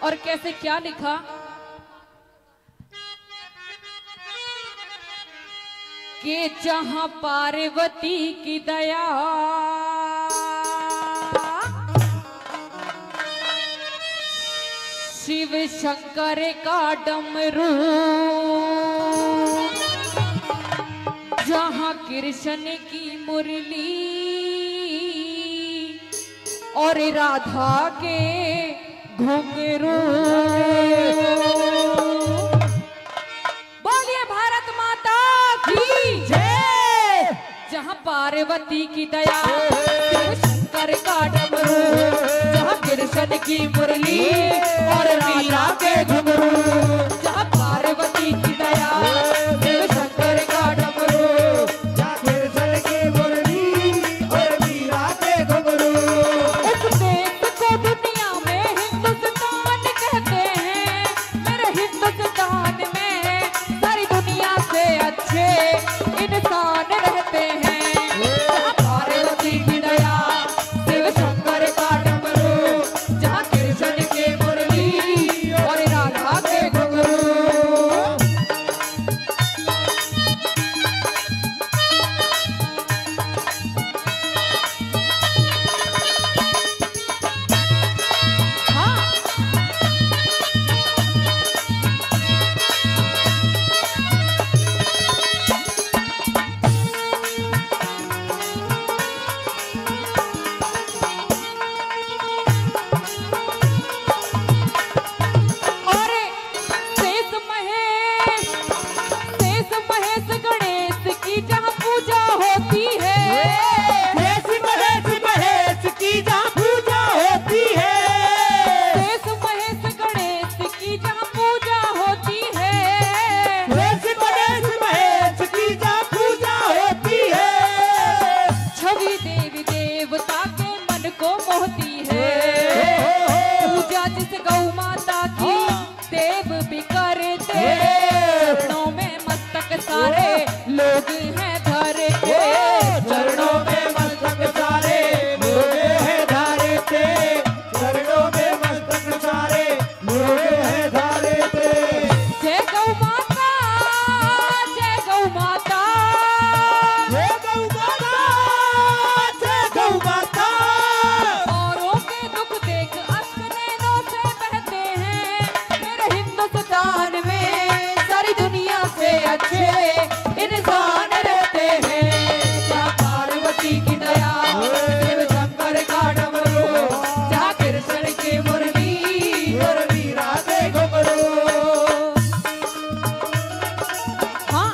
और कैसे क्या लिखा? कि जहां पार्वती की दया शिव शंकर का डमरू, जहां कृष्ण की मुरली और राधा के घुंघरू। बोलिए भारत माता की जय। जहां पार्वती की दया शिव शंकर का डमरू, जहां कृष्ण की मुरली और राधा के घुंघरू, जहां पार्वती की दया शिव शंकर का डमरू, जहाँ कृष्ण की मुरली और मीरा के घुंघरू। इस देश को दुनिया में हिंदुस्तान कहते हैं, मेरे हिंदुस्तान में सारी दुनिया से अच्छे इंसान रहते हैं। जहाँ पार्वती की दया शिव शंकर का डमरू, जहाँ कृष्ण की मुरली और राधा के घुंघरू। हाँ, और शेष महेश गणेश की जहाँ पूजा होती है, देश महेश की जहाँ पूजा होती है। शेष महेश गणेश की जहाँ पूजा होती है, देश महेश की जहाँ पूजा होती है। छवि देवी देवता के मन को मोहती है। पूजा जिस गौ माता की देव भी करते, चरणों में मस्तक सारे लोग हैं धरे। चरणों में मस्तक सारे लोग हैं धारे थे। चरणों में मस्तक सारे लोग हैं धारे थे। जय गौ माता, जय गौ माता। जय गौ माता, जय गौ माता। औरों के दुख देख अश्क नैनों से बहते हैं, मेरे हिंदुस्तान में सारी दुनिया से अच्छे इंसान रहते हैं। जहाँ पार्वती की दया शिव शंकर का डमरू, जहाँ कृष्ण की मुरली और मीरा के घुंघरू। हाँ,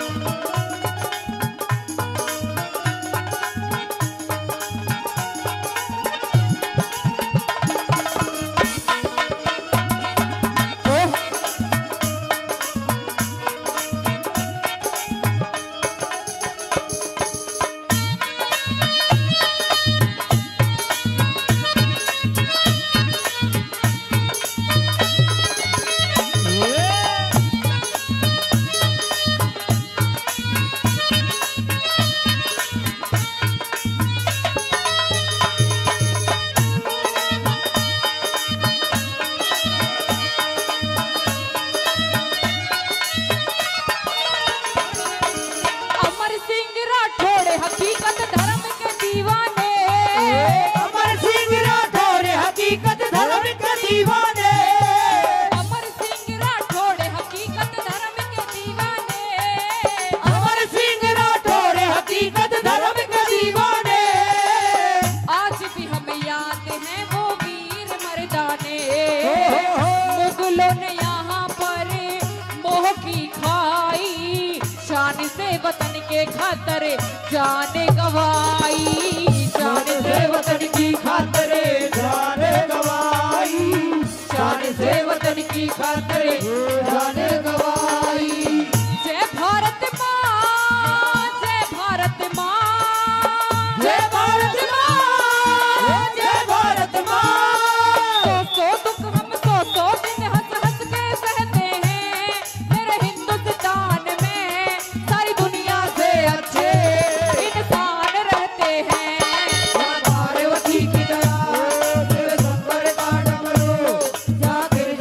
अमर सिंह राठौड़ हकीकत धर्म के दीवाने। अमर सिंह राठौर हकीकत धर्म के दीवाने। अमर सिंह राठौड़ हकीकत धर्म के दीवाने। अमर सिंह राठौर हकीकत धर्म के दीवाने। आज भी हमें याद हैं वो वीर मर्दाने। मुगलों ने यहाँ पर मोह की खाई, शान से वतन के खातर जान गवाई। शान से वतन की खातर जान गवाई। शान से वतन की खातर जान गवाई। जय भारत माँ, जय भारत माँ। जय भारत माँ, जय भारत माँ। सौ दुख हम सौ दिन हंस हंस के सहते हैं, मेरे हिंदुस्तान में सारी दुनिया से अच्छे इंसान रहते हैं। जहाँ पार्वती की दया शिव शंकर का डमरू, जहाँ कृष्ण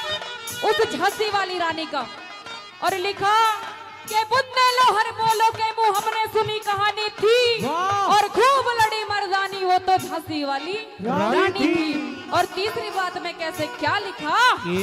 उस झांसी वाली रानी का और लिखा के बुन्ने लोहर बोलो के मुंह हमने सुनी कहानी थी और खूब लड़ी मर्दानी वो तो झांसी वाली रानी थी। और तीसरी बात में कैसे क्या लिखा,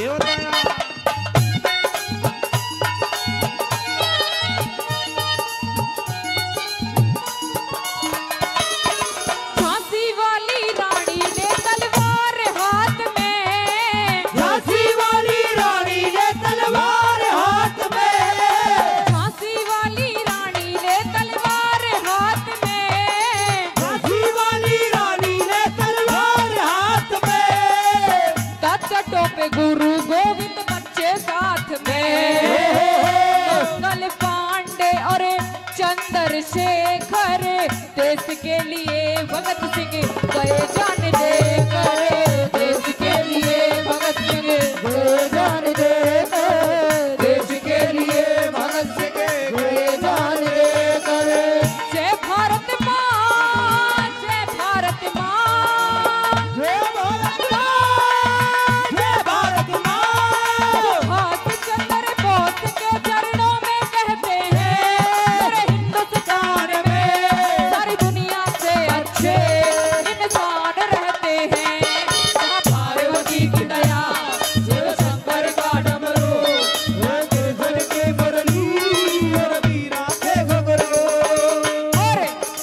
झांसी वाली रानी ने तलवार हाथ में, झांसी वाली रानी ने तलवार हाथ में, झांसी वाली रानी ने तलवार हाथ में, झांसी वाली रानी ने तलवार हाथ में, कटो पे गुरु गोविंद बच्चे साथ में, मंगल पांडे और चंद्रशेखर देश के लिए भगत सिंह गए जान देकर, देश के लिए भगत सिंह गए जान देकर, देश के लिए भगत सिंह गए जान देकर। जय भारत माँ, जय भारत माँ, जय भारत माँ, जय भारत माँ। हाथ चंद्र बोस के चरणों में कहते हैं मेरे हिंदुस्तान में सारी दुनिया से अच्छे इंसान रहते हैं। जहाँ पार्वती की दया, शिव शंकर का डमरू, कृष्ण की मुरली और वीरा के घुंघरू। और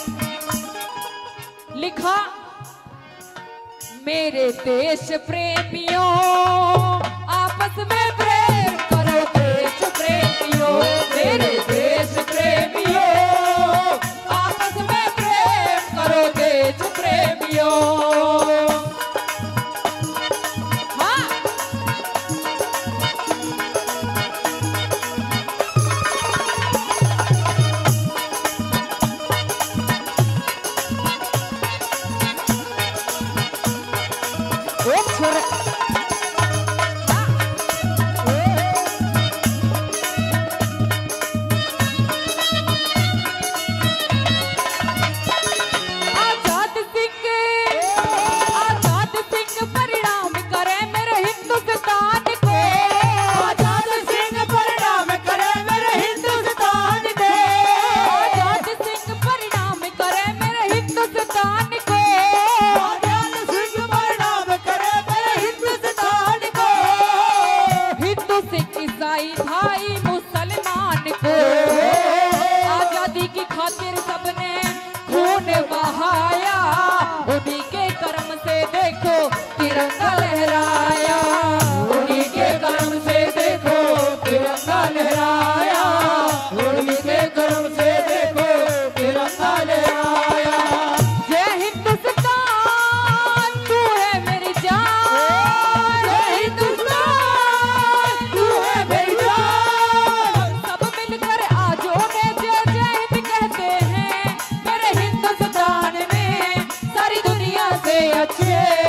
लिखा मेरे देश प्रेमियों आपस में प्रेम करो, देश प्रेमियों मेरे देश प्रेमियों आपस में प्रेम करो, देश प्रेमियों। हाँ एक छोरा आजाद सिंह परिणाम करे मेरे हिंदुस्तान को, आजाद सिंह परिणाम करे मेरे हिंदुस्तान को, आजाद सिंह परिणाम करे मेरे हिंदुस्तान को, आजाद सिंह परिणाम करे मेरे हिंदुस्तान को। हिंदू सिख ईसाई भाई मुसलमान को, आजादी की खातिर सबने खून बहाया, उन्हीं के कर्म से देखो तिरंगा लहराया, उन्हीं के कर्म से देखो तिरंगा लहराया, उन्हीं के कर्म से देखो तिरंगा लहराया। जय हिंदुस्तान तू है मेरी जान, जय हिंदुस्तान तू है मेरी जान। सब मिलकर आज उन्हें जय जय हिंद कहते हैं मेरे हिंदुस्तान में सारी दुनिया से अच्छे